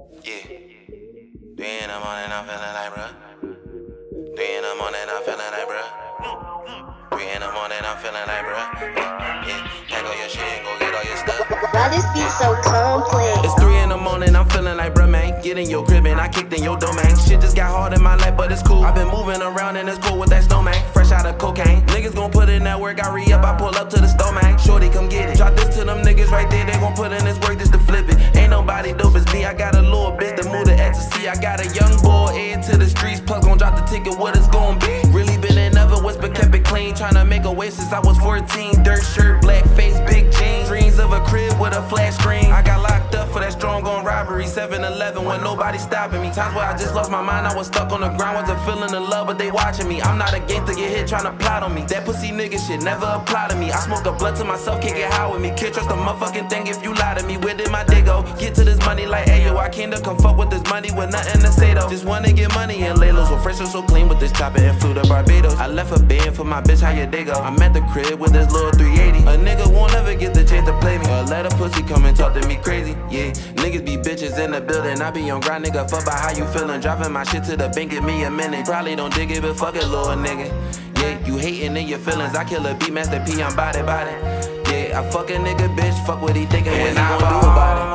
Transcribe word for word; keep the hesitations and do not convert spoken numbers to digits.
Yeah. Three in the morning, I'm feeling like bruh. Three in the morning, I'm feeling like bruh. Three in the morning, I'm feeling like bruh. Yeah, pack all your shit and go get all your stuff. Why this beat so complex? It's three in the morning, I'm feeling like bruh, man. Get in your crib and I kicked in your domain. Shit just got hard in my life, but it's cool. I've been moving around and it's cool with that snowman. Fresh out of cocaine. Niggas gon' put in that work, I re-up, I pull up to the store, man. Shorty, come get it. Drop this to them niggas right there, they gon' put in this work just to flip it. Ain't nobody dope as me, I got a little bitch to move to ecstasy. I got a young boy head to the streets, plus gon' drop the ticket, what it's gon' be. Really been in other woods, but kept it clean. Tryna make a way since I was fourteen. Dirt shirt, black face, big jeans. Dreams of a crib with a flat screen. I got locked up for that strong on robbery. seven eleven when nobody stopping me. Times where I just lost my mind, I was stuck on the ground. Wasn't feeling the love, but they watching me. I'm not against to get hit, tryna plot on me. That pussy nigga shit never apply to me. I smoke a blunt to myself, can't get high with me. Can't trust a motherfucking thing if you lie to me. Where did my day go? Get to this money like ayo. I came to come fuck with this money with nothing to say though. Just wanna get money and lay low. So fresh and so clean with this chopper and flew to Barbados. I left a band for my bitch, how your day go? I'm at the crib with this little three eighty. A nigga won't ever get the chance to play me. Or let a pussy come and talk to me crazy. Yeah, niggas be bitches in the building. I be on grind, nigga, fuck about how you feeling. Dropping my shit to the bank, give me a minute. Probably don't dig it, but fuck it, little nigga. Yeah, you hating in your feelings. I kill a beat master P, I'm body body. Yeah, I fuck a nigga, bitch, fuck what he thinking, what he gon' do about it.